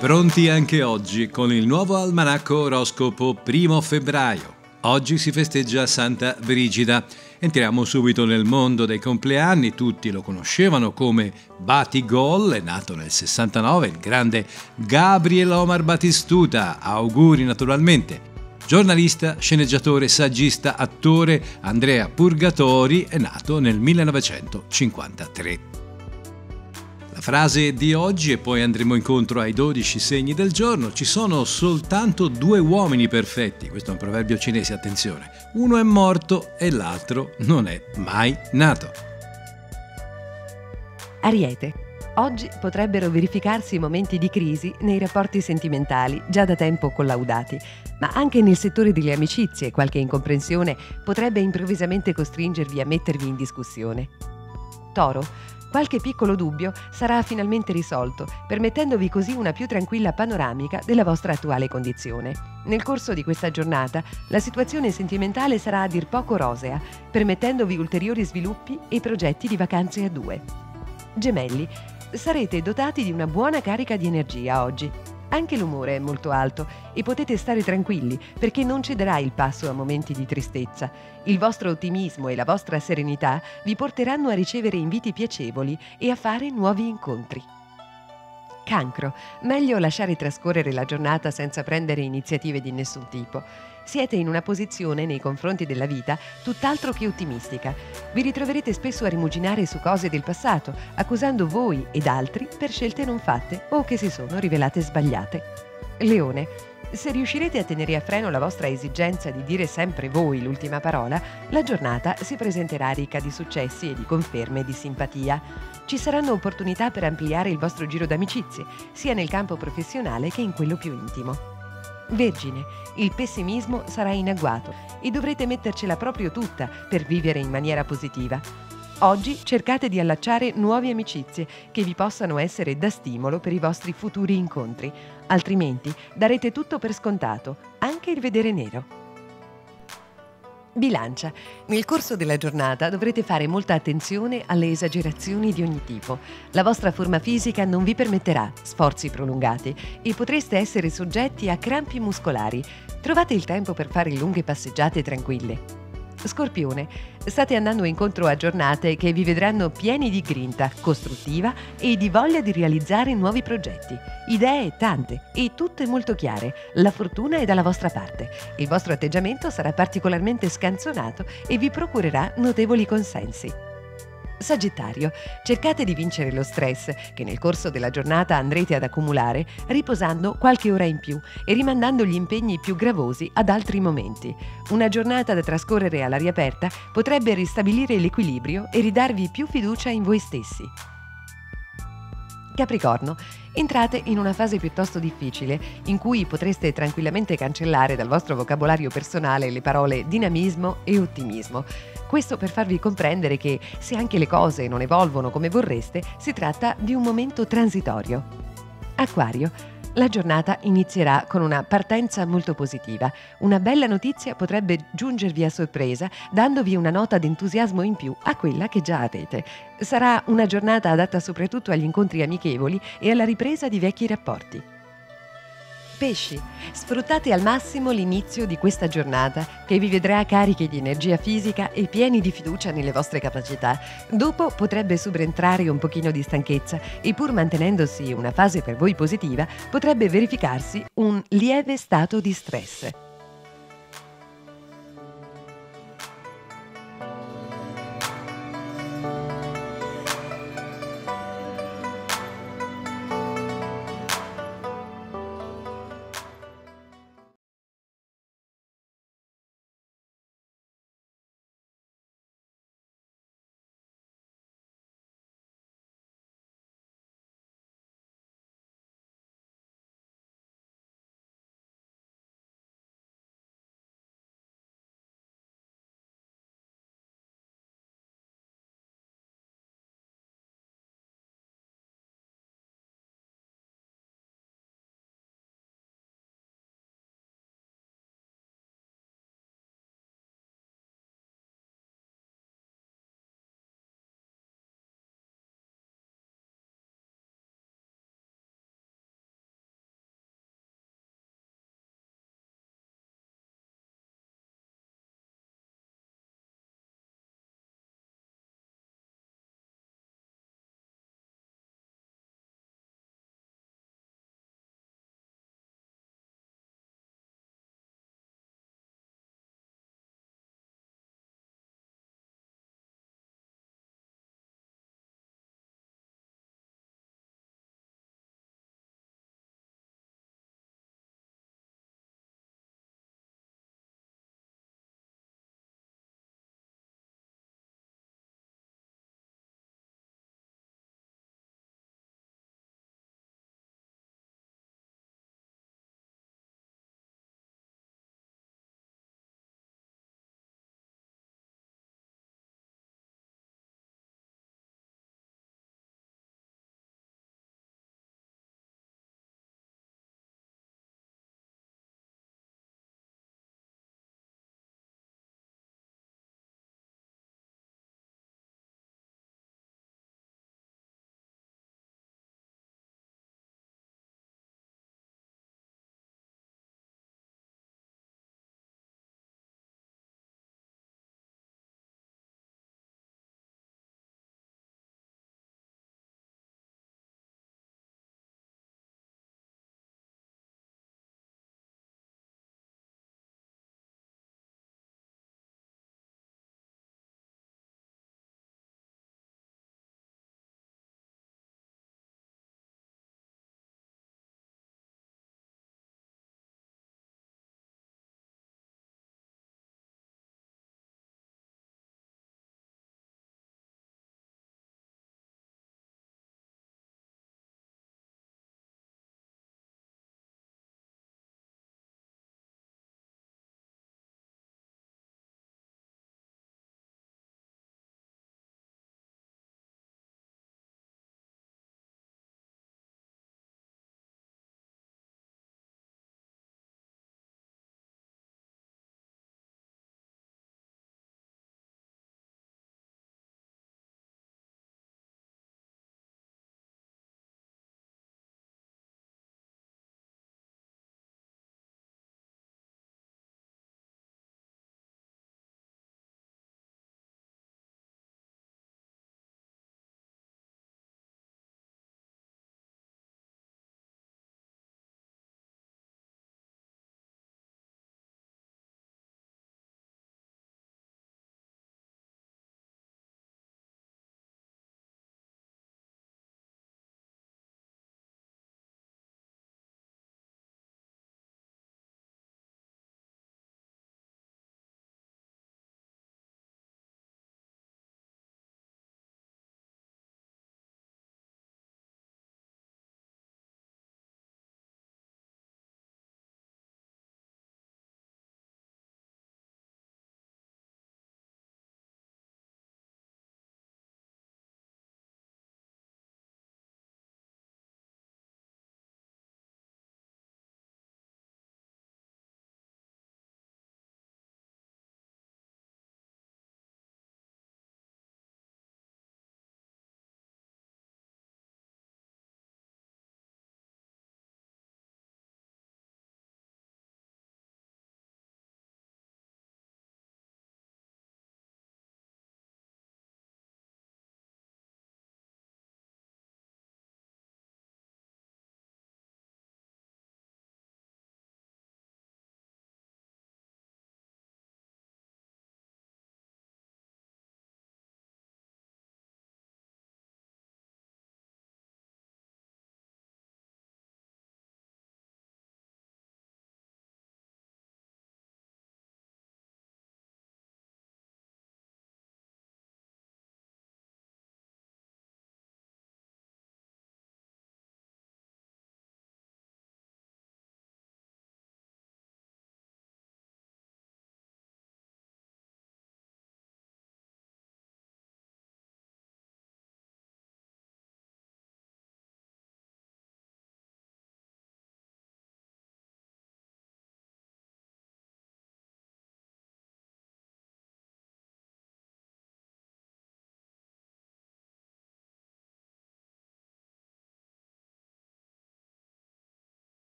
Pronti anche oggi con il nuovo almanacco oroscopo 1 febbraio. Oggi si festeggia Santa Brigida. Entriamo subito nel mondo dei compleanni. Tutti lo conoscevano come Batigol, è nato nel 69 il grande Gabriel Omar Batistuta. Auguri naturalmente. Giornalista, sceneggiatore, saggista, attore Andrea Purgatori è nato nel 1953. La frase di oggi, e poi andremo incontro ai 12 segni del giorno: ci sono soltanto due uomini perfetti. Questo è un proverbio cinese, attenzione. Uno è morto e l'altro non è mai nato. Ariete. Oggi potrebbero verificarsi momenti di crisi nei rapporti sentimentali già da tempo collaudati, ma anche nel settore delle amicizie qualche incomprensione potrebbe improvvisamente costringervi a mettervi in discussione. Toro. Qualche piccolo dubbio sarà finalmente risolto, permettendovi così una più tranquilla panoramica della vostra attuale condizione. Nel corso di questa giornata, la situazione sentimentale sarà a dir poco rosea, permettendovi ulteriori sviluppi e progetti di vacanze a due. Gemelli. Sarete dotati di una buona carica di energia oggi. Anche l'umore è molto alto e potete stare tranquilli perché non cederà il passo a momenti di tristezza. Il vostro ottimismo e la vostra serenità vi porteranno a ricevere inviti piacevoli e a fare nuovi incontri. Cancro. Meglio lasciare trascorrere la giornata senza prendere iniziative di nessun tipo. Siete in una posizione nei confronti della vita tutt'altro che ottimistica. Vi ritroverete spesso a rimuginare su cose del passato, accusando voi ed altri per scelte non fatte o che si sono rivelate sbagliate. Leone. Se riuscirete a tenere a freno la vostra esigenza di dire sempre voi l'ultima parola, la giornata si presenterà ricca di successi e di conferme di simpatia. Ci saranno opportunità per ampliare il vostro giro d'amicizie, sia nel campo professionale che in quello più intimo. Vergine. Il pessimismo sarà in agguato e dovrete mettercela proprio tutta per vivere in maniera positiva. Oggi cercate di allacciare nuove amicizie che vi possano essere da stimolo per i vostri futuri incontri, altrimenti darete tutto per scontato, anche il vedere nero. Bilancia. Nel corso della giornata dovrete fare molta attenzione alle esagerazioni di ogni tipo. La vostra forma fisica non vi permetterà sforzi prolungati e potreste essere soggetti a crampi muscolari. Trovate il tempo per fare lunghe passeggiate tranquille. Scorpione. State andando incontro a giornate che vi vedranno pieni di grinta costruttiva e di voglia di realizzare nuovi progetti. Idee tante e tutte molto chiare. La fortuna è dalla vostra parte. Il vostro atteggiamento sarà particolarmente scanzonato e vi procurerà notevoli consensi. Sagittario. Cercate di vincere lo stress che nel corso della giornata andrete ad accumulare, riposando qualche ora in più e rimandando gli impegni più gravosi ad altri momenti. Una giornata da trascorrere all'aria aperta potrebbe ristabilire l'equilibrio e ridarvi più fiducia in voi stessi. Capricorno. Entrate in una fase piuttosto difficile, in cui potreste tranquillamente cancellare dal vostro vocabolario personale le parole dinamismo e ottimismo. Questo per farvi comprendere che, se anche le cose non evolvono come vorreste, si tratta di un momento transitorio. Acquario. La giornata inizierà con una partenza molto positiva. Una bella notizia potrebbe giungervi a sorpresa, dandovi una nota d'entusiasmo in più a quella che già avete. Sarà una giornata adatta soprattutto agli incontri amichevoli e alla ripresa di vecchi rapporti. Pesci. Sfruttate al massimo l'inizio di questa giornata, che vi vedrà carichi di energia fisica e pieni di fiducia nelle vostre capacità. Dopo potrebbe subentrare un pochino di stanchezza e, pur mantenendosi una fase per voi positiva, potrebbe verificarsi un lieve stato di stress.